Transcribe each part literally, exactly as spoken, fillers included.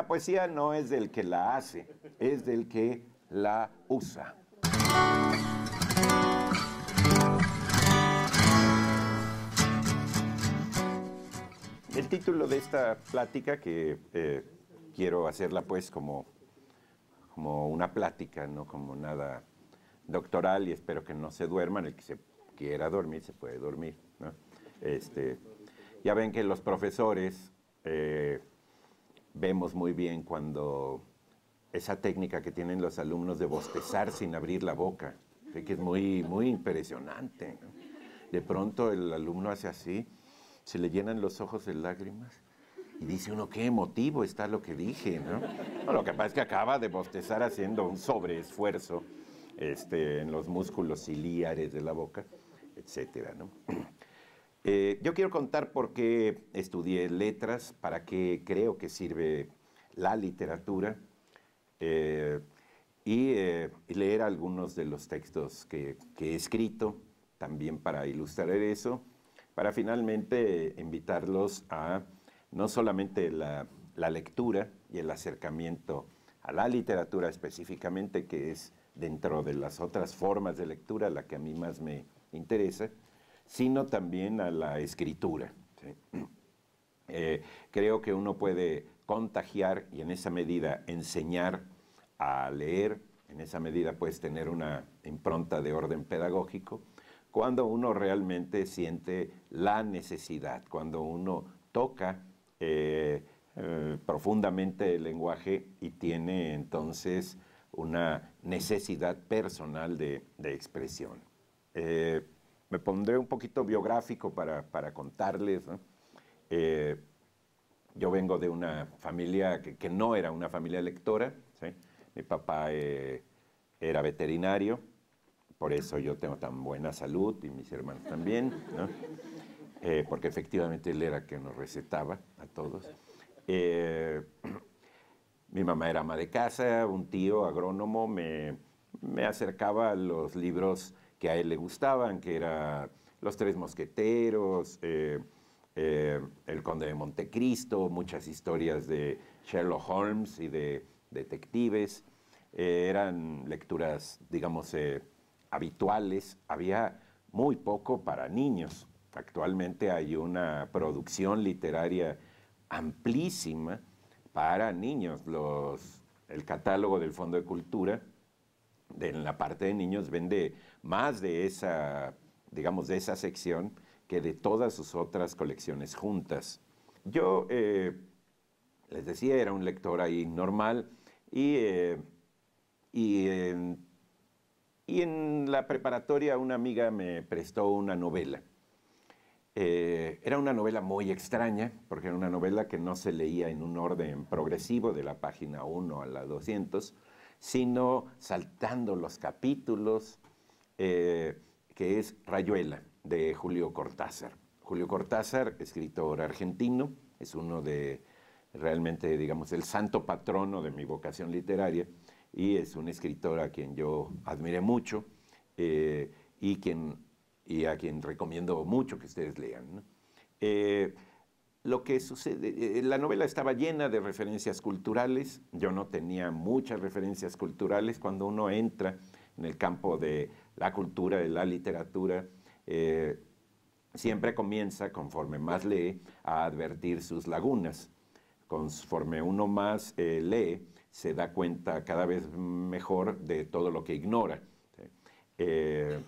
poesía no es del que la hace, es del que la usa. El título de esta plática, que eh, quiero hacerla pues como, como una plática, no como nada doctoral, y espero que no se duerman. El que se quiera dormir se puede dormir, ¿no? Este, ya ven que los profesores eh, vemos muy bien cuando esa técnica que tienen los alumnos de bostezar sin abrir la boca, que es muy, muy impresionante, ¿no? De pronto el alumno hace así, se le llenan los ojos de lágrimas y dice uno, qué emotivo está lo que dije, ¿no? No, lo que pasa es que acaba de bostezar haciendo un sobreesfuerzo este, en los músculos ciliares de la boca, etcétera, ¿no? Eh, yo quiero contar por qué estudié letras, para qué creo que sirve la literatura, eh, y, eh, y leer algunos de los textos que, que he escrito, también para ilustrar eso, para finalmente invitarlos a no solamente la, la lectura y el acercamiento a la literatura específicamente, que es dentro de las otras formas de lectura la que a mí más me interesa, sino también a la escritura, ¿sí? Eh, creo que uno puede contagiar y en esa medida enseñar a leer, en esa medida puedes tener una impronta de orden pedagógico, cuando uno realmente siente la necesidad, cuando uno toca eh, eh, profundamente el lenguaje y tiene entonces una necesidad personal de, de expresión. Eh, me pondré un poquito biográfico para, para contarles, ¿no? Eh, yo vengo de una familia que, que no era una familia lectora, ¿sí? Mi papá eh, era veterinario, por eso yo tengo tan buena salud y mis hermanos también, ¿no? Eh, porque efectivamente él era quien nos recetaba a todos. Eh, mi mamá era ama de casa, un tío agrónomo me, me acercaba a los libros que a él le gustaban, que eran Los Tres Mosqueteros, eh, eh, El Conde de Montecristo, muchas historias de Sherlock Holmes y de detectives. Eh, eran lecturas, digamos, eh, habituales. Había muy poco para niños. Actualmente hay una producción literaria amplísima para niños. Los, el catálogo del Fondo de Cultura, de, en la parte de niños, vende más de esa, digamos, de esa sección que de todas sus otras colecciones juntas. Yo, eh, les decía, era un lector ahí normal y, eh, y, eh, y en la preparatoria una amiga me prestó una novela. Eh, era una novela muy extraña, porque era una novela que no se leía en un orden progresivo de la página uno a la doscientos, sino saltando los capítulos, eh, que es Rayuela, de Julio Cortázar. Julio Cortázar, escritor argentino, es uno de, realmente, digamos, el santo patrono de mi vocación literaria, y es un escritor a quien yo admiré mucho, eh, y, quien, y a quien recomiendo mucho que ustedes lean, ¿no? Eh, lo que sucede, eh, la novela estaba llena de referencias culturales. Yo no tenía muchas referencias culturales. Cuando uno entra en el campo de la cultura, de la literatura, eh, siempre comienza, conforme más lee, a advertir sus lagunas. Conforme uno más eh, lee, se da cuenta cada vez mejor de todo lo que ignora, ¿sí? Eh,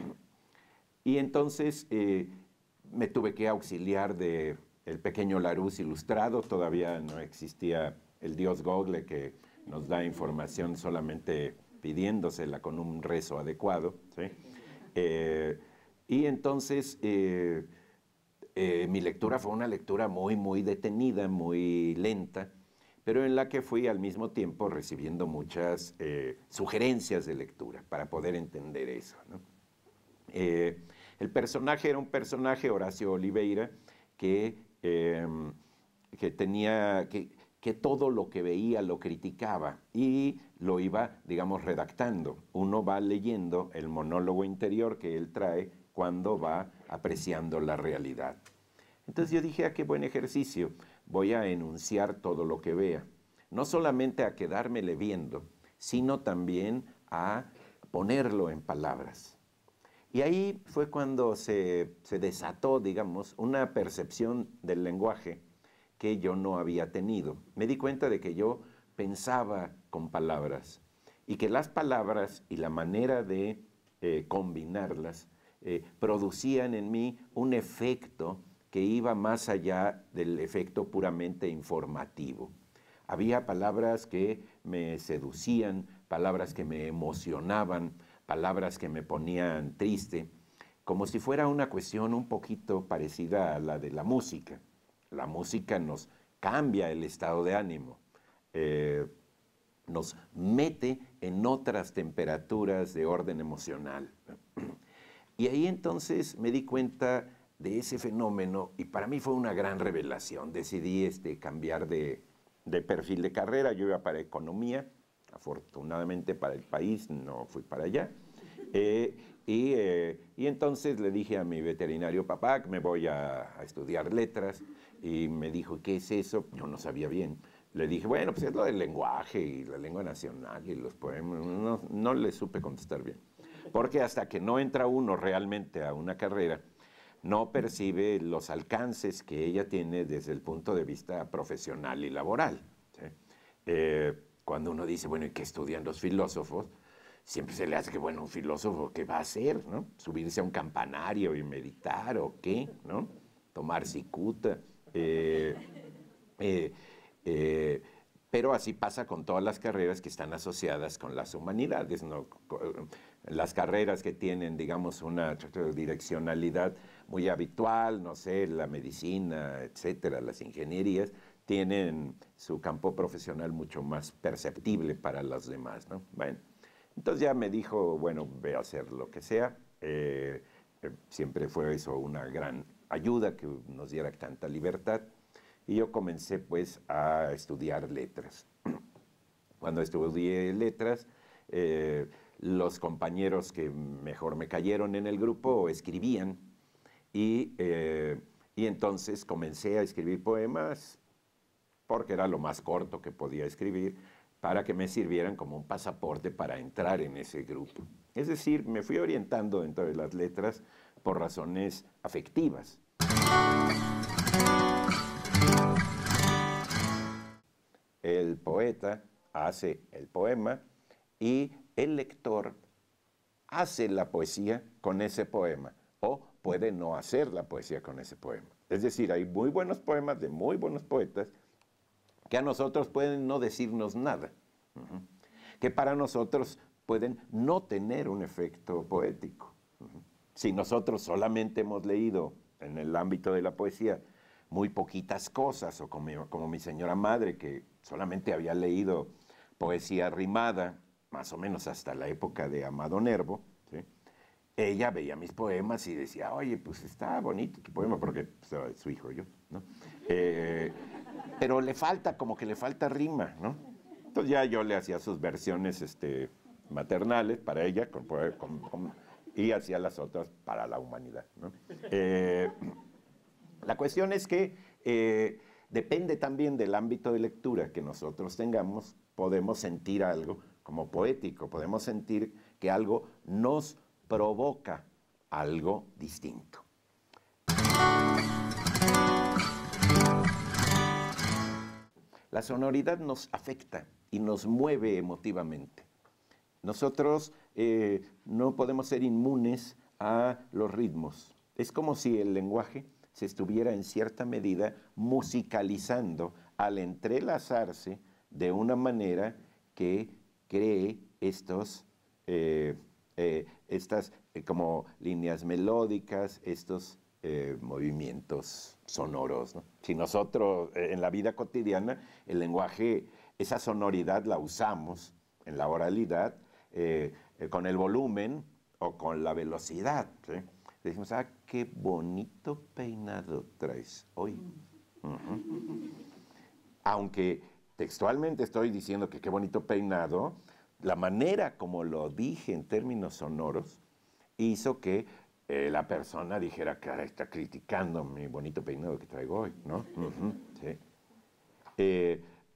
y entonces eh, me tuve que auxiliar de El Pequeño Larousse ilustrado. Todavía no existía el dios Google, que nos da información solamente pidiéndosela con un rezo adecuado, ¿sí? Eh, y entonces eh, eh, mi lectura fue una lectura muy, muy detenida, muy lenta, pero en la que fui al mismo tiempo recibiendo muchas eh, sugerencias de lectura para poder entender eso, ¿no? Eh, el personaje era un personaje, Horacio Oliveira, que, eh, que tenía, que, que todo lo que veía lo criticaba y lo iba, digamos, redactando. Uno va leyendo el monólogo interior que él trae cuando va apreciando la realidad. Entonces yo dije, ah, qué buen ejercicio, voy a enunciar todo lo que vea. no solamente a quedármele viendo, sino también a ponerlo en palabras. Y ahí fue cuando se, se desató, digamos, una percepción del lenguaje que yo no había tenido. Me di cuenta de que yo pensaba con palabras y que las palabras y la manera de eh, combinarlas eh, producían en mí un efecto que iba más allá del efecto puramente informativo. Había palabras que me seducían, palabras que me emocionaban, palabras que me ponían triste, como si fuera una cuestión un poquito parecida a la de la música. La música nos cambia el estado de ánimo, eh, nos mete en otras temperaturas de orden emocional. Y ahí entonces me di cuenta de ese fenómeno y para mí fue una gran revelación. Decidí este, cambiar de, de perfil de carrera. Yo iba para economía, afortunadamente para el país no fui para allá. Eh, y, eh, y entonces le dije a mi veterinario, papá, que me voy a, a estudiar letras. Y me dijo, ¿qué es eso? Yo no sabía bien. Le dije, bueno, pues es lo del lenguaje y la lengua nacional y los poemas. No, no le supe contestar bien. Porque hasta que no entra uno realmente a una carrera, no percibe los alcances que ella tiene desde el punto de vista profesional y laboral. ¿Sí? Eh, cuando uno dice, bueno, ¿y qué estudian los filósofos? Siempre se le hace que, bueno, un filósofo, ¿qué va a hacer? ¿No? ¿Subirse a un campanario y meditar o qué? ¿No? Tomar cicuta. Eh, eh, eh, pero así pasa con todas las carreras que están asociadas con las humanidades, ¿no? Las carreras que tienen, digamos, una direccionalidad muy habitual, no sé, la medicina, etcétera, las ingenierías, tienen su campo profesional mucho más perceptible para los demás, ¿no? Bueno, entonces ya me dijo, bueno, ve a hacer lo que sea. Eh, eh, siempre fue eso una gran ayuda que nos diera tanta libertad. Y yo comencé pues a estudiar letras. Cuando estudié letras, eh, los compañeros que mejor me cayeron en el grupo escribían y, eh, y entonces comencé a escribir poemas porque era lo más corto que podía escribir para que me sirvieran como un pasaporte para entrar en ese grupo. Es decir, me fui orientando dentro de las letras por razones afectivas. El poeta hace el poema y el lector hace la poesía con ese poema o puede no hacer la poesía con ese poema. Es decir, hay muy buenos poemas de muy buenos poetas que a nosotros pueden no decirnos nada, uh-huh, que para nosotros pueden no tener un efecto poético. Uh-huh. Si nosotros solamente hemos leído en el ámbito de la poesía muy poquitas cosas, o como, como mi señora madre, que solamente había leído poesía rimada, más o menos hasta la época de Amado Nervo, ¿sí? Ella veía mis poemas y decía, oye, pues está bonito tu poema, porque pues, su hijo yo, ¿no? Eh, pero le falta, como que le falta rima, ¿no? Entonces ya yo le hacía sus versiones este, maternales para ella, con, con, con, y hacía las otras para la humanidad, ¿no? Eh, La cuestión es que eh, depende también del ámbito de lectura que nosotros tengamos, podemos sentir algo como poético, podemos sentir que algo nos provoca algo distinto. La sonoridad nos afecta y nos mueve emotivamente. Nosotros eh, no podemos ser inmunes a los ritmos. Es como si el lenguaje se estuviera en cierta medida musicalizando al entrelazarse de una manera que cree estos, eh, eh, estas eh, como líneas melódicas, estos eh, movimientos sonoros, ¿no? Si nosotros eh, en la vida cotidiana el lenguaje, esa sonoridad la usamos en la oralidad eh, eh, con el volumen o con la velocidad, ¿sí? Decimos, ah, qué bonito peinado traes hoy. Uh-huh. Aunque textualmente estoy diciendo que qué bonito peinado, la manera como lo dije en términos sonoros hizo que eh, la persona dijera, cara, está criticando mi bonito peinado que traigo hoy, ¿no? Uh-huh, sí. eh,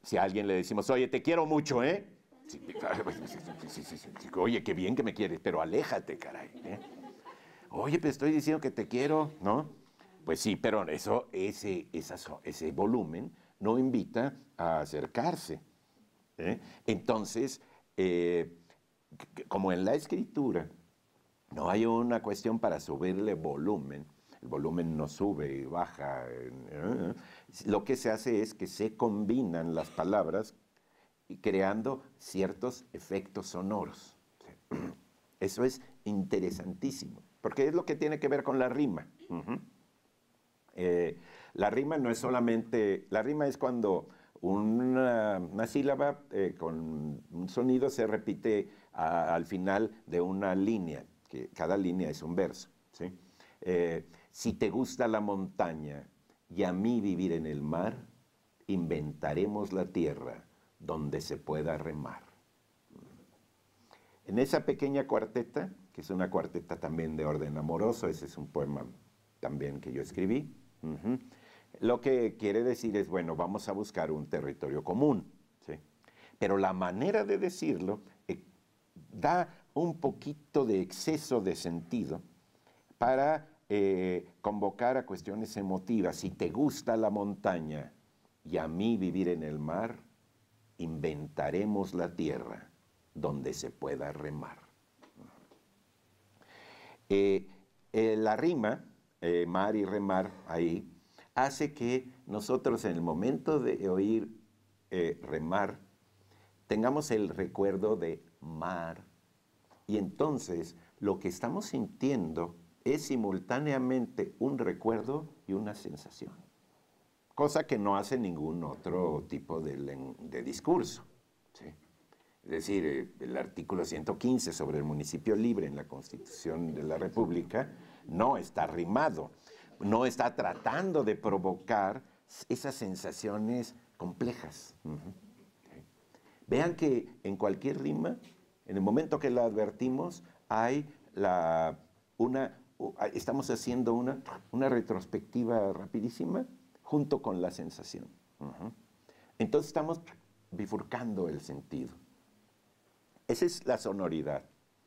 Si a alguien le decimos, oye, te quiero mucho, ¿eh? Sí, sí, sí, sí, sí, oye, qué bien que me quieres, pero aléjate, caray, ¿eh? Oye, pues estoy diciendo que te quiero, ¿no? Pues sí, pero eso, ese, esa, ese volumen no invita a acercarse, ¿eh? Entonces, eh, como en la escritura no hay una cuestión para subirle volumen, el volumen no sube y baja, ¿eh? Lo que se hace es que se combinan las palabras y creando ciertos efectos sonoros. Eso es interesantísimo, porque es lo que tiene que ver con la rima. Uh-huh. eh, la rima no es solamente, la rima es cuando una, una sílaba eh, con un sonido se repite a, al final de una línea, que cada línea es un verso, ¿sí? Eh, si te gusta la montaña y a mí vivir en el mar, inventaremos la tierra donde se pueda remar. En esa pequeña cuarteta, que es una cuarteta también de orden amoroso, ese es un poema también que yo escribí, uh-huh, lo que quiere decir es, bueno, vamos a buscar un territorio común, ¿sí? Pero la manera de decirlo eh, da un poquito de exceso de sentido para eh, convocar a cuestiones emotivas. Si te gusta la montaña y a mí vivir en el mar, inventaremos la tierra donde se pueda remar. Eh, eh, la rima, eh, mar y remar, ahí, hace que nosotros en el momento de oír eh, remar, tengamos el recuerdo de mar, y entonces lo que estamos sintiendo es simultáneamente un recuerdo y una sensación, cosa que no hace ningún otro tipo de, de discurso, ¿sí? Es decir, eh, el artículo ciento quince sobre el municipio libre en la Constitución de la República no está rimado, no está tratando de provocar esas sensaciones complejas. Uh-huh. ¿Sí? Vean que en cualquier rima, en el momento que la advertimos, hay la, una, estamos haciendo una, una retrospectiva rapidísima junto con la sensación. Uh-huh. Entonces estamos bifurcando el sentido. Esa es la sonoridad.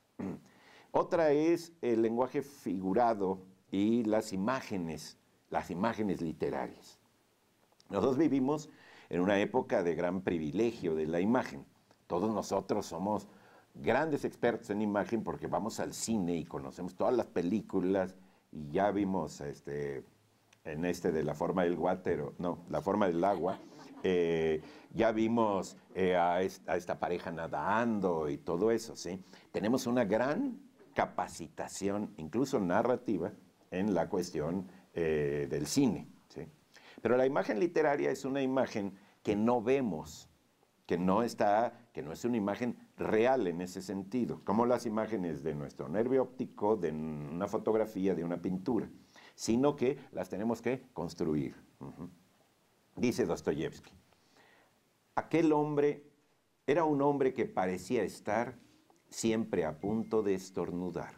Otra es el lenguaje figurado y las imágenes, las imágenes literarias. Nosotros vivimos en una época de gran privilegio de la imagen. Todos nosotros somos grandes expertos en imagen porque vamos al cine y conocemos todas las películas y ya vimos este, en este de La forma del water, no, La forma del agua, eh, ya vimos eh, a, esta, a esta pareja nadando y todo eso, ¿sí? Tenemos una gran capacitación, incluso narrativa, en la cuestión eh, del cine, ¿sí? Pero la imagen literaria es una imagen que no vemos, que no está, que no es una imagen real en ese sentido, como las imágenes de nuestro nervio óptico, de una fotografía, de una pintura, sino que las tenemos que construir. Uh-huh. Dice Dostoyevsky, aquel hombre era un hombre que parecía estar siempre a punto de estornudar.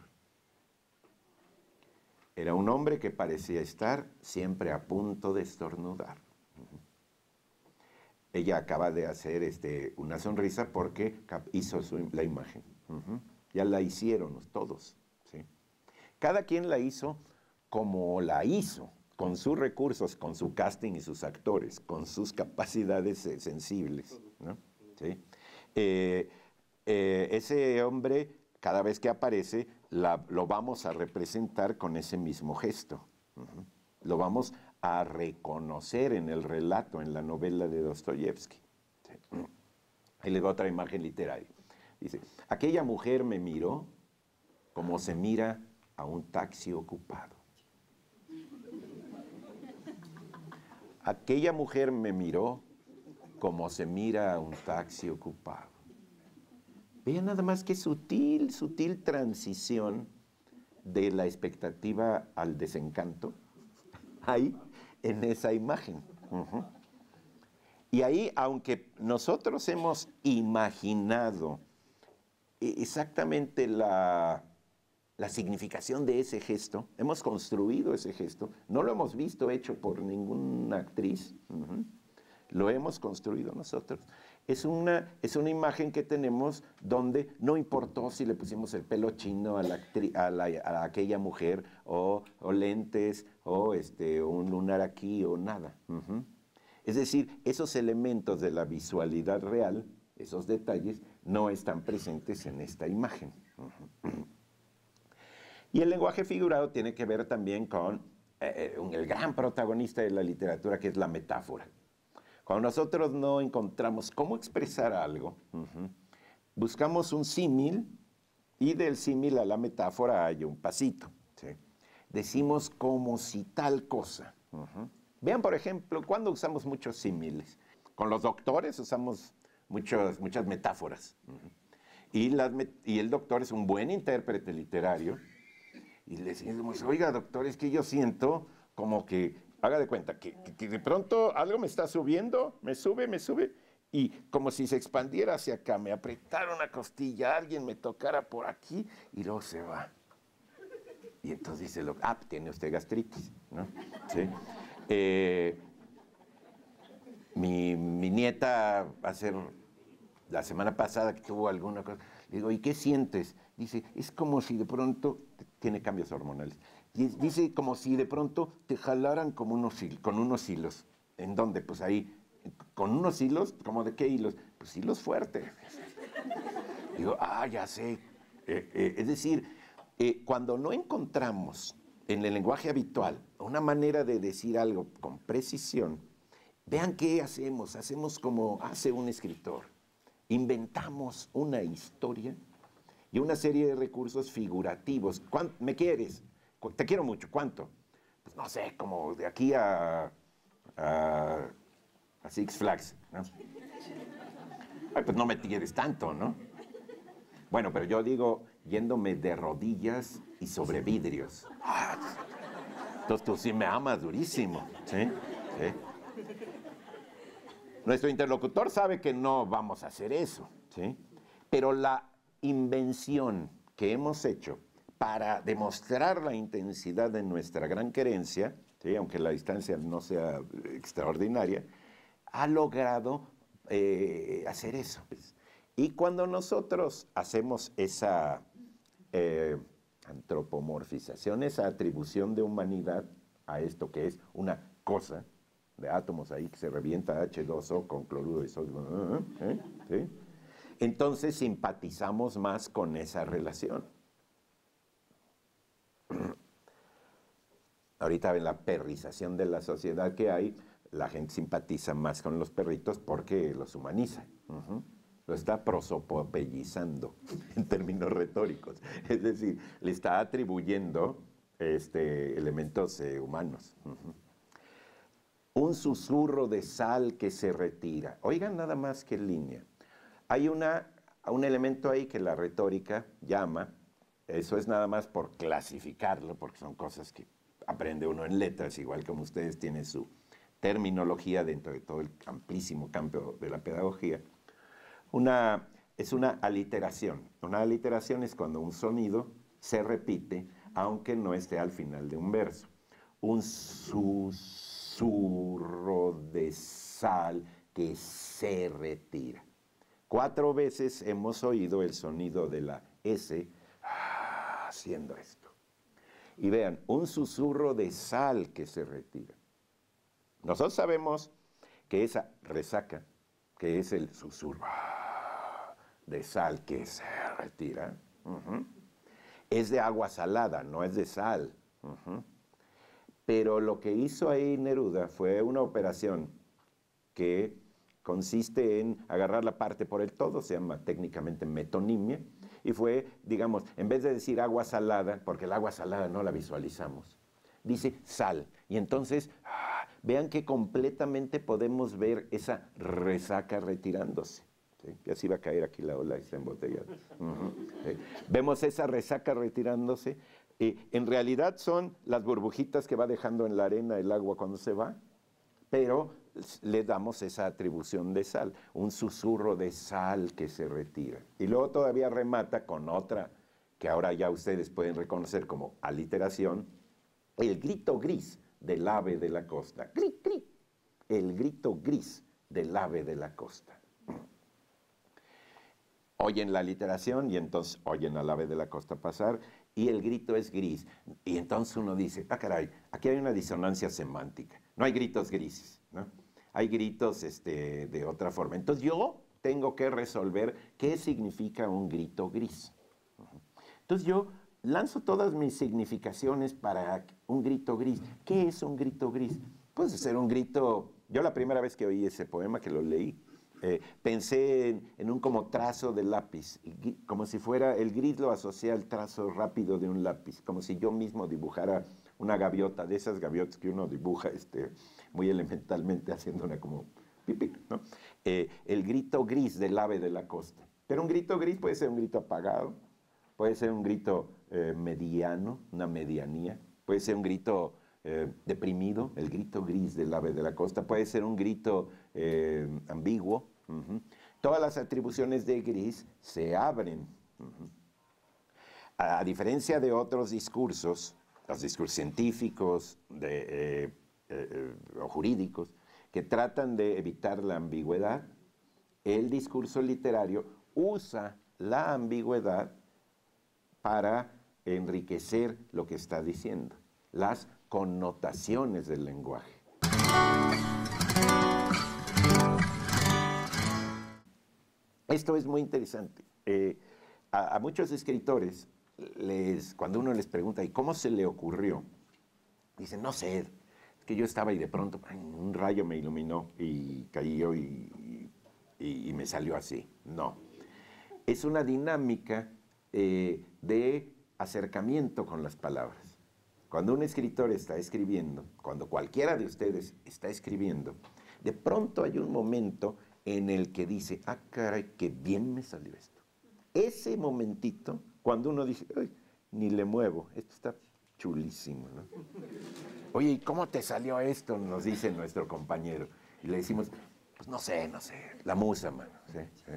Era un hombre que parecía estar siempre a punto de estornudar. Uh-huh. Ella acaba de hacer este, una sonrisa porque hizo su, la imagen. Uh-huh. Ya la hicieron todos, ¿sí? Cada quien la hizo como la hizo, con sus recursos, con su casting y sus actores, con sus capacidades eh, sensibles, ¿no? ¿Sí? Eh, eh, ese hombre, cada vez que aparece, la, lo vamos a representar con ese mismo gesto. Uh-huh. Lo vamos a reconocer en el relato, en la novela de Dostoyevsky. ¿Sí? Ahí le doy otra imagen literaria. Dice, aquella mujer me miró como se mira a un taxi ocupado. Aquella mujer me miró como se mira a un taxi ocupado. Vean nada más qué sutil, sutil transición de la expectativa al desencanto ahí en esa imagen. Uh-huh. Y ahí, aunque nosotros hemos imaginado exactamente la, la significación de ese gesto, hemos construido ese gesto, no lo hemos visto hecho por ninguna actriz, uh-huh. lo hemos construido nosotros. Es una, es una imagen que tenemos donde no importó si le pusimos el pelo chino a, la a, la, a aquella mujer, o, o lentes, o este, un lunar aquí, o nada. Uh-huh. Es decir, esos elementos de la visualidad real, esos detalles, no están presentes en esta imagen. Uh-huh. Y el lenguaje figurado tiene que ver también con eh, el gran protagonista de la literatura, que es la metáfora. Cuando nosotros no encontramos cómo expresar algo, uh-huh, buscamos un símil, y del símil a la metáfora hay un pasito. ¿Sí? Decimos como si tal cosa. Uh-huh. Vean, por ejemplo, cuando usamos muchos símiles. Con los doctores usamos muchos, muchas metáforas. Uh-huh. y, las met y el doctor es un buen intérprete literario. Y le decimos, oiga, doctor, es que yo siento como que, haga de cuenta, que, que, que de pronto algo me está subiendo, me sube, me sube, y como si se expandiera hacia acá, me apretara una costilla, alguien me tocara por aquí, y luego se va. Y entonces dice, lo, ah, tiene usted gastritis, ¿no? ¿Sí? Eh, mi, mi nieta va a ser, la semana pasada que tuvo alguna cosa, le digo, ¿y qué sientes? Dice, es como si de pronto, tiene cambios hormonales, y dice como si de pronto te jalaran como unos, con unos hilos. ¿En dónde? Pues ahí, con unos hilos, ¿como de qué hilos? Pues hilos fuertes. Digo, ah, ya sé. Eh, eh, es decir, eh, cuando no encontramos en el lenguaje habitual una manera de decir algo con precisión, vean qué hacemos. Hacemos como hace un escritor. Inventamos una historia y una serie de recursos figurativos. ¿Cuánto me quieres? Te quiero mucho. ¿Cuánto? Pues no sé, como de aquí a, a, a Six Flags, ¿no? Ay, pues no me quieres tanto, ¿no? Bueno, pero yo digo, yéndome de rodillas y sobre vidrios. Ah, entonces tú sí me amas durísimo, ¿sí? ¿Sí? Nuestro interlocutor sabe que no vamos a hacer eso, ¿sí? Pero la invención que hemos hecho para demostrar la intensidad de nuestra gran querencia, ¿sí? Aunque la distancia no sea extraordinaria, ha logrado eh, hacer eso. Y cuando nosotros hacemos esa eh, antropomorfización, esa atribución de humanidad a esto que es una cosa de átomos ahí que se revienta hache dos o con cloruro de sodio, ¿eh? ¿Sí? Entonces simpatizamos más con esa relación. Ahorita en la perrización de la sociedad que hay, la gente simpatiza más con los perritos porque los humaniza. Uh-huh. Lo está prosopopellizando en términos retóricos. Es decir, le está atribuyendo este, elementos eh, humanos. Uh-huh. Un susurro de sal que se retira. Oigan nada más que línea. Hay una, un elemento ahí que la retórica llama, eso es nada más por clasificarlo, porque son cosas que aprende uno en letras, igual como ustedes tienen su terminología dentro de todo el amplísimo campo de la pedagogía. Una, es una aliteración. Una aliteración es cuando un sonido se repite, aunque no esté al final de un verso. Un susurro de sal que se retira. Cuatro veces hemos oído el sonido de la S haciendo esto. Y vean, un susurro de sal que se retira. Nosotros sabemos que esa resaca, que es el susurro de sal que se retira, uh-huh, es de agua salada, no es de sal. Uh-huh. Pero lo que hizo ahí Neruda fue una operación que consiste en agarrar la parte por el todo, se llama técnicamente metonimia, y fue, digamos, en vez de decir agua salada, porque el agua salada no la visualizamos, dice sal. Y entonces, ah, vean que completamente podemos ver esa resaca retirándose. ¿Sí? Y así va a caer aquí la ola y está embotellada. Uh-huh. ¿Sí? Vemos esa resaca retirándose. Eh, en realidad son las burbujitas que va dejando en la arena el agua cuando se va, pero le damos esa atribución de sal, un susurro de sal que se retira. Y luego todavía remata con otra que ahora ya ustedes pueden reconocer como aliteración, el grito gris del ave de la costa. ¡Gri, gri! El grito gris del ave de la costa. Oyen la aliteración y entonces oyen al ave de la costa pasar y el grito es gris. Y entonces uno dice, ah, caray, aquí hay una disonancia semántica. No hay gritos grises, ¿no? Hay gritos este, de otra forma. Entonces yo tengo que resolver qué significa un grito gris. Entonces yo lanzo todas mis significaciones para un grito gris. ¿Qué es un grito gris? Puede ser un grito... Yo la primera vez que oí ese poema, que lo leí, eh, pensé en, en un como trazo de lápiz, como si fuera, el gris lo asocié al trazo rápido de un lápiz, como si yo mismo dibujara una gaviota, de esas gaviotas que uno dibuja este, muy elementalmente haciendo una como pipí, ¿no? Eh, el grito gris del ave de la costa. Pero un grito gris puede ser un grito apagado, puede ser un grito eh, mediano, una medianía, puede ser un grito eh, deprimido, el grito gris del ave de la costa, puede ser un grito eh, ambiguo. Uh-huh. Todas las atribuciones de gris se abren. Uh-huh. a, a diferencia de otros discursos, los discursos científicos de, eh, eh, o jurídicos, que tratan de evitar la ambigüedad, el discurso literario usa la ambigüedad para enriquecer lo que está diciendo, las connotaciones del lenguaje. Esto es muy interesante. Eh, a, a muchos escritores, les, cuando uno les pregunta, ¿y cómo se le ocurrió? Dicen, no sé, es que yo estaba y de pronto ay, un rayo me iluminó y cayó y, y, y me salió así. No. Es una dinámica eh, de acercamiento con las palabras. Cuando un escritor está escribiendo, cuando cualquiera de ustedes está escribiendo, de pronto hay un momento en el que dice, ah, caray, qué bien me salió esto. Ese momentito, cuando uno dice, ay, ni le muevo, esto está chulísimo, ¿no? Oye, ¿y cómo te salió esto? Nos dice nuestro compañero. Y le decimos, pues no sé, no sé, la musa, mano. ¿Sí? ¿Sí?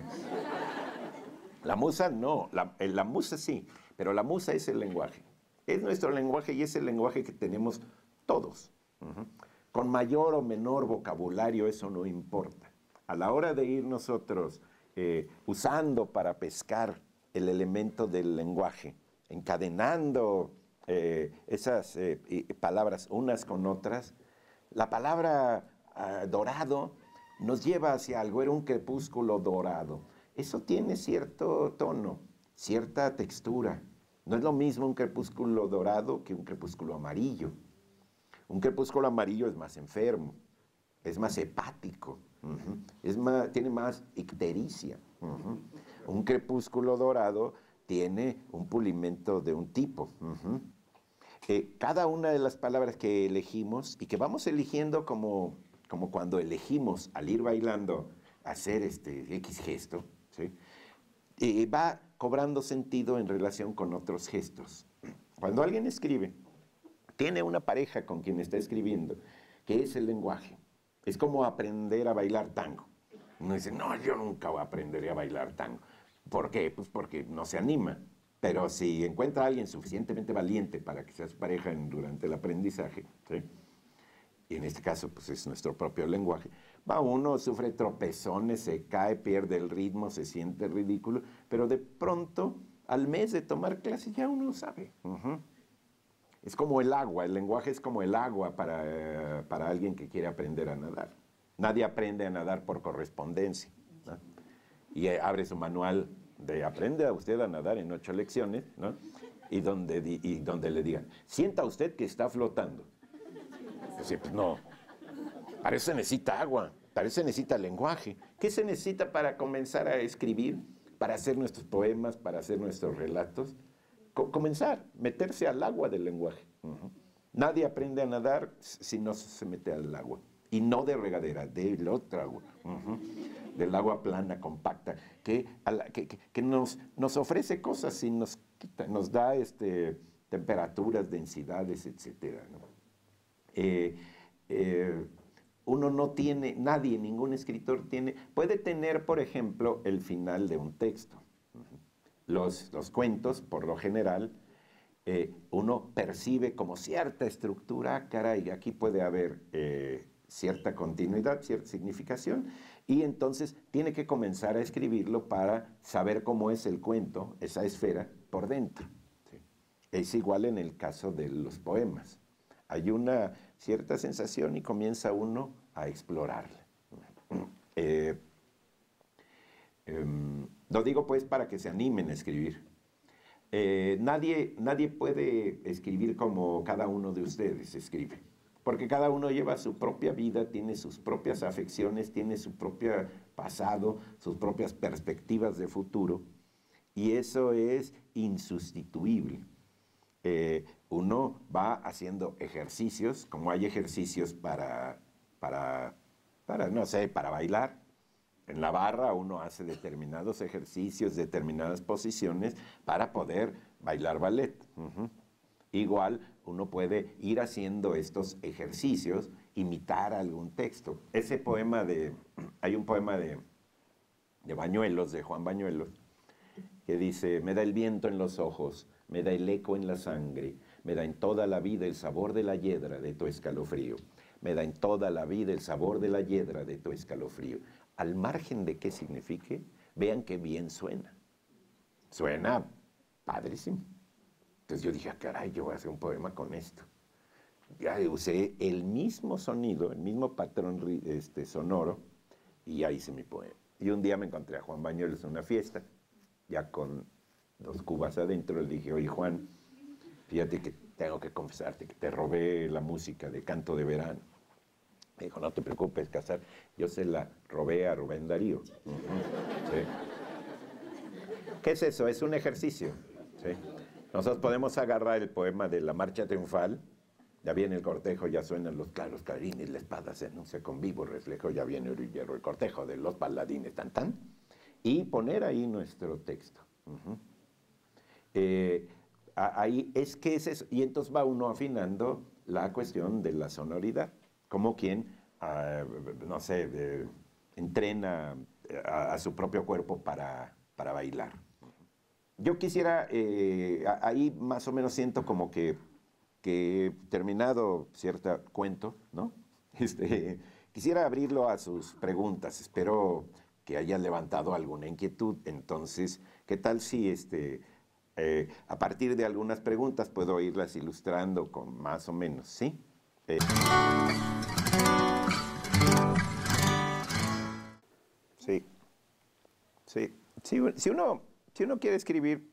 La musa no, la, la musa sí, pero la musa es el lenguaje. Es nuestro lenguaje y es el lenguaje que tenemos todos. Uh-huh. Con mayor o menor vocabulario, eso no importa. A la hora de ir nosotros eh, usando para pescar el elemento del lenguaje, encadenando eh, esas eh, palabras unas con otras, la palabra uh, dorado nos lleva hacia algo, era un crepúsculo dorado. Eso tiene cierto tono, cierta textura. No es lo mismo un crepúsculo dorado que un crepúsculo amarillo. Un crepúsculo amarillo es más enfermo, es más hepático, uh-huh. es más, tiene más ictericia. Uh-huh. Un crepúsculo dorado tiene un pulimento de un tipo. Uh-huh. eh, cada una de las palabras que elegimos y que vamos eligiendo como, como cuando elegimos al ir bailando hacer este X gesto, ¿sí? eh, va cobrando sentido en relación con otros gestos. Cuando alguien escribe, tiene una pareja con quien está escribiendo, que es el lenguaje. Es como aprender a bailar tango. Uno dice, no, yo nunca aprenderé a bailar tango. ¿Por qué? Pues porque no se anima. Pero si encuentra a alguien suficientemente valiente para que sea su pareja en, durante el aprendizaje, ¿sí? Y en este caso, pues es nuestro propio lenguaje, va uno, sufre tropezones, se cae, pierde el ritmo, se siente ridículo, pero de pronto, al mes de tomar clases, ya uno lo sabe. Uh-huh. Es como el agua, el lenguaje es como el agua para, eh, para alguien que quiere aprender a nadar. Nadie aprende a nadar por correspondencia, ¿no? Y eh, abre su manual de aprende a usted a nadar en ocho lecciones, ¿no? Y donde, y donde le digan, sienta usted que está flotando. Pues, pues no, para eso se necesita agua, para eso se necesita lenguaje. ¿Qué se necesita para comenzar a escribir, para hacer nuestros poemas, para hacer nuestros relatos? Co- comenzar, meterse al agua del lenguaje. Uh-huh. Nadie aprende a nadar si no se mete al agua. Y no de regadera, del otro agua. Uh-huh. Del agua plana, compacta, que, a la, que, que, que nos, nos ofrece cosas y nos quita, nos da este, temperaturas, densidades, etcétera, ¿no? Eh, eh, uno no tiene, nadie, ningún escritor tiene, puede tener, por ejemplo, el final de un texto. Uh-huh. Los, los cuentos, por lo general, eh, uno percibe como cierta estructura, caray, aquí puede haber eh, cierta continuidad, cierta significación, y entonces tiene que comenzar a escribirlo para saber cómo es el cuento, esa esfera, por dentro. ¿Sí? Es igual en el caso de los poemas. Hay una cierta sensación y comienza uno a explorarla. Eh, eh, lo digo pues para que se animen a escribir. Eh, nadie, nadie puede escribir como cada uno de ustedes escribe, porque cada uno lleva su propia vida, tiene sus propias afecciones, tiene su propio pasado, sus propias perspectivas de futuro, y eso es insustituible. Eh, uno va haciendo ejercicios, como hay ejercicios para, para, para, no sé, para bailar. En la barra uno hace determinados ejercicios, determinadas posiciones para poder bailar ballet. Uh-huh. Igual uno puede ir haciendo estos ejercicios, imitar algún texto. Ese poema de, hay un poema de, de Bañuelos, de Juan Bañuelos, que dice: me da el viento en los ojos, me da el eco en la sangre, me da en toda la vida el sabor de la hiedra de tu escalofrío, me da en toda la vida el sabor de la hiedra de tu escalofrío. Al margen de qué signifique, vean qué bien suena. Suena padrísimo. Entonces yo dije, ah, caray, yo voy a hacer un poema con esto. Ya usé el mismo sonido, el mismo patrón este, sonoro, y ya hice mi poema. Y un día me encontré a Juan Bañuelos en una fiesta, ya con dos cubas adentro. Le dije, oye Juan, fíjate que tengo que confesarte que te robé la música de Canto de Verano. Me dijo, no te preocupes, Casar, yo se la robé a Rubén Darío. Uh-huh. ¿Sí? ¿Qué es eso? Es un ejercicio. ¿Sí? Nosotros podemos agarrar el poema de la Marcha Triunfal, ya viene el cortejo, ya suenan los claros clarines, la espada se anuncia con vivo reflejo, ya viene el hierro, el cortejo de los paladines, tan tan, y poner ahí nuestro texto. Uh-huh. eh, ahí es que es eso, y entonces va uno afinando la cuestión de la sonoridad. Como quien, uh, no sé, eh, entrena a, a su propio cuerpo para, para bailar. Yo quisiera, eh, ahí más o menos siento como que, que he terminado cierto cuento, ¿no? Este, quisiera abrirlo a sus preguntas, espero que hayan levantado alguna inquietud. Entonces, ¿qué tal si este, eh, a partir de algunas preguntas puedo irlas ilustrando con más o menos, ¿sí? Eh, Sí, sí. Si, si, uno, si uno quiere escribir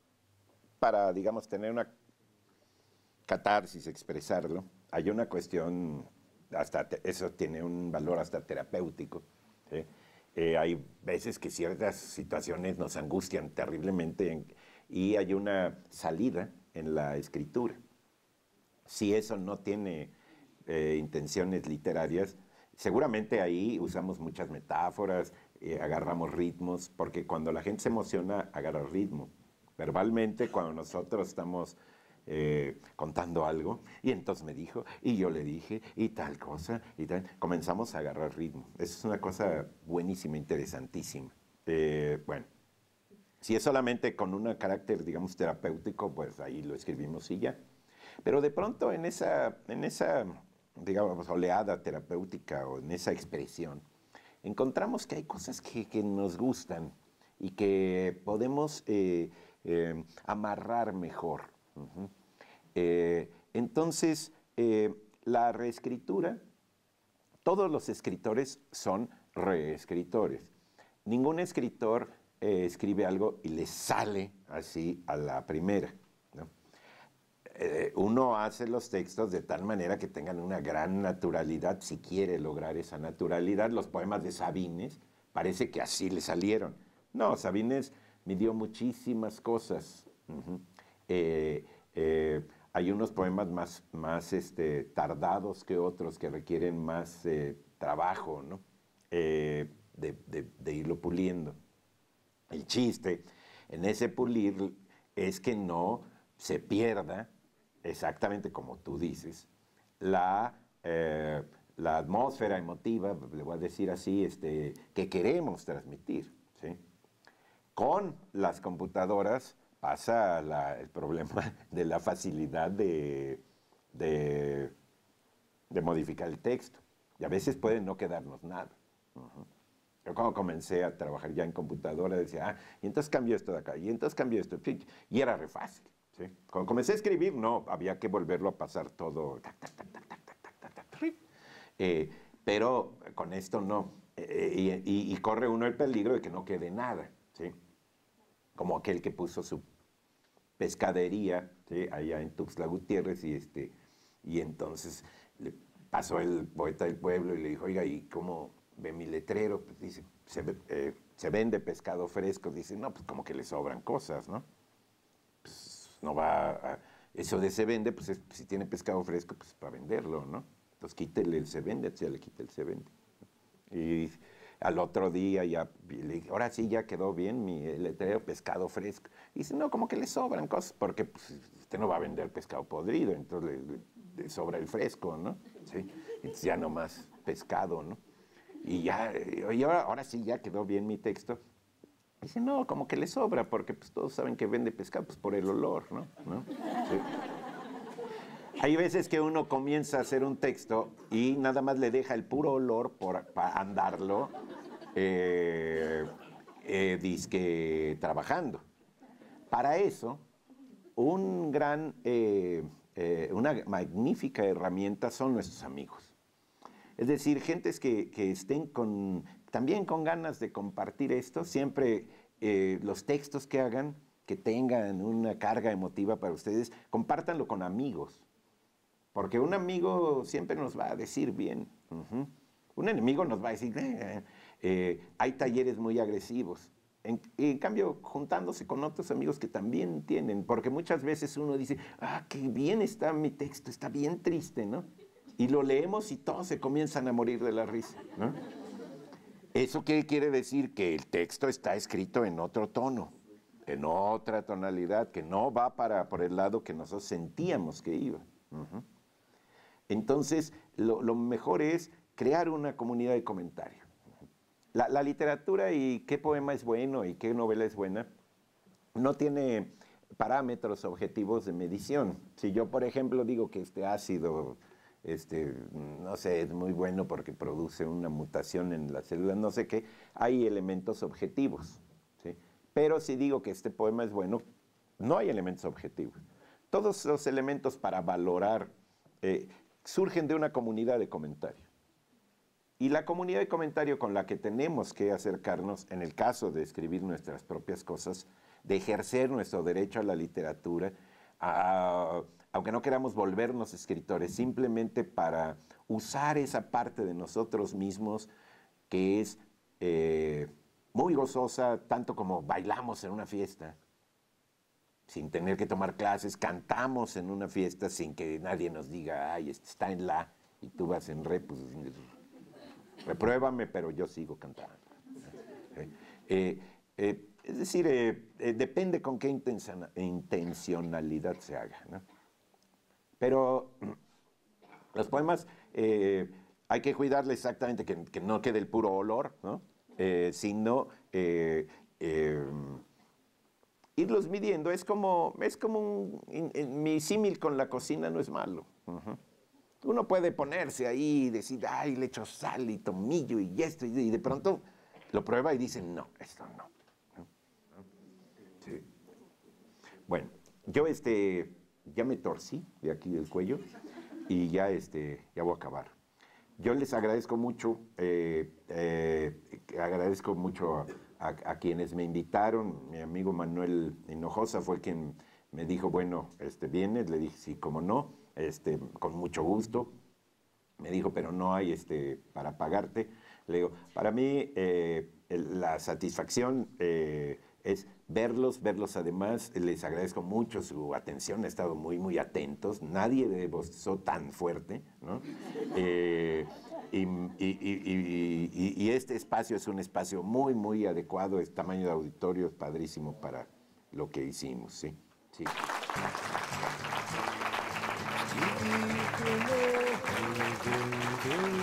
para, digamos, tener una catarsis, expresarlo, hay una cuestión, hasta te, eso tiene un valor hasta terapéutico. ¿Sí? Eh, hay veces que ciertas situaciones nos angustian terriblemente en, y hay una salida en la escritura. Si eso no tiene eh, intenciones literarias, seguramente ahí usamos muchas metáforas, eh, agarramos ritmos, porque cuando la gente se emociona, agarra ritmo. Verbalmente, cuando nosotros estamos eh, contando algo, y entonces me dijo, y yo le dije, y tal cosa, y tal, comenzamos a agarrar ritmo. Eso es una cosa buenísima, interesantísima. Eh, bueno, si es solamente con un carácter, digamos, terapéutico, pues ahí lo escribimos y ya. Pero de pronto en esa, en esa, digamos, oleada terapéutica o en esa expresión, encontramos que hay cosas que, que nos gustan y que podemos eh, eh, amarrar mejor. Uh-huh. eh, entonces, eh, la reescritura, todos los escritores son reescritores. Ningún escritor eh, escribe algo y le sale así a la primera, ¿no? Eh, uno hace los textos de tal manera que tengan una gran naturalidad, si quiere lograr esa naturalidad. Los poemas de Sabines parece que así le salieron. No, Sabines midió muchísimas cosas. Uh-huh. eh, eh, hay unos poemas más, más este, tardados que otros, que requieren más eh, trabajo, ¿no? eh, de, de, de irlo puliendo. El chiste en ese pulir es que no se pierda, exactamente como tú dices, la, eh, la atmósfera emotiva, le voy a decir así, este, que queremos transmitir, ¿sí? Con las computadoras pasa la, el problema de la facilidad de, de, de modificar el texto. Y a veces puede no quedarnos nada. Uh-huh. Yo cuando comencé a trabajar ya en computadora decía, ah, y entonces cambio esto de acá, y entonces cambio esto, y era re fácil. ¿Sí? Cuando comencé a escribir, no, había que volverlo a pasar todo. Tac, tac, tac, tac, tac, tac, tac, tac, tac. Eh, pero con esto no. Eh, y, y, y corre uno el peligro de que no quede nada. ¿Sí? Como aquel que puso su pescadería, ¿sí? Allá en Tuxtla Gutiérrez, y, este, y entonces le pasó el poeta del pueblo y le dijo, oiga, ¿y cómo ve mi letrero? Pues dice, se, eh, se vende pescado fresco. Dice, no, pues como que le sobran cosas, ¿no? Pues no va a, eso de se vende, pues es, si tiene pescado fresco, pues para venderlo, ¿no? Entonces quítele el se vende, ya le quita el se vende. Y al otro día ya, le dije, ahora sí ya quedó bien mi letrero, pescado fresco. Y dice, no, como que le sobran cosas, porque pues, usted no va a vender pescado podrido, entonces le, le sobra el fresco, ¿no? ¿Sí? Entonces ya nomás pescado, ¿no? Y ya, y ahora, ahora sí ya quedó bien mi texto. Dice, no, como que le sobra, porque pues todos saben que vende pescado pues, por el olor, ¿no? ¿No? Sí. Hay veces que uno comienza a hacer un texto y nada más le deja el puro olor por, para andarlo, eh, eh, disque trabajando. Para eso, un gran, eh, eh, una magnífica herramienta son nuestros amigos. Es decir, gentes que, que estén con, también con ganas de compartir esto, siempre eh, los textos que hagan, que tengan una carga emotiva para ustedes, compártanlo con amigos. Porque un amigo siempre nos va a decir bien. Uh-huh. Un enemigo nos va a decir, eh, eh, hay talleres muy agresivos. En, en cambio, juntándose con otros amigos que también tienen, porque muchas veces uno dice, ah, qué bien está mi texto, está bien triste, ¿no? Y lo leemos y todos se comienzan a morir de la risa, ¿no? ¿Eso qué quiere decir? Que el texto está escrito en otro tono, en otra tonalidad, que no va para, por el lado que nosotros sentíamos que iba. Uh-huh. Entonces, lo, lo mejor es crear una comunidad de comentario. La, la literatura y qué poema es bueno y qué novela es buena no tiene parámetros objetivos de medición. Si yo, por ejemplo, digo que este ácido, este, no sé, es muy bueno porque produce una mutación en las células, no sé qué, hay elementos objetivos, ¿sí? Pero si digo que este poema es bueno, no hay elementos objetivos. Todos los elementos para valorar eh, surgen de una comunidad de comentario. Y la comunidad de comentario con la que tenemos que acercarnos, en el caso de escribir nuestras propias cosas, de ejercer nuestro derecho a la literatura, a, aunque no queramos volvernos escritores, simplemente para usar esa parte de nosotros mismos que es eh, muy gozosa, tanto como bailamos en una fiesta, sin tener que tomar clases, cantamos en una fiesta sin que nadie nos diga, ay, está en la, y tú vas en re, pues repruébame, pero yo sigo cantando. Eh, eh, eh, es decir, eh, eh, depende con qué intencionalidad se haga, ¿no? Pero los poemas eh, hay que cuidarle exactamente que, que no quede el puro olor, ¿no? Eh, sino eh, eh, irlos midiendo. Es como, es como un, in, in, mi símil con la cocina no es malo. Uh-huh. Uno puede ponerse ahí y decir, ay, le echo sal y tomillo y esto, y de pronto lo prueba y dice, no, esto no. Sí. Bueno, yo este, ya me torcí de aquí del cuello y ya, este, ya voy a acabar. Yo les agradezco mucho, eh, eh, agradezco mucho a, a, a quienes me invitaron. Mi amigo Manuel Hinojosa fue quien me dijo, bueno, este, ¿vienes? Le dije, sí, cómo no, este, con mucho gusto. Me dijo, pero no hay este, para pagarte. Le digo, para mí eh, el, la satisfacción eh, es verlos, verlos además. Les agradezco mucho su atención, he estado muy, muy atentos. Nadie de bostezó tan fuerte, ¿no? Eh, y, y, y, y, y este espacio es un espacio muy, muy adecuado, es tamaño de auditorio, es padrísimo para lo que hicimos, ¿sí? Sí. Thank you.